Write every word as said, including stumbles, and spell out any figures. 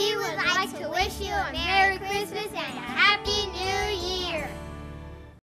we would like to wish you a Merry Christmas and a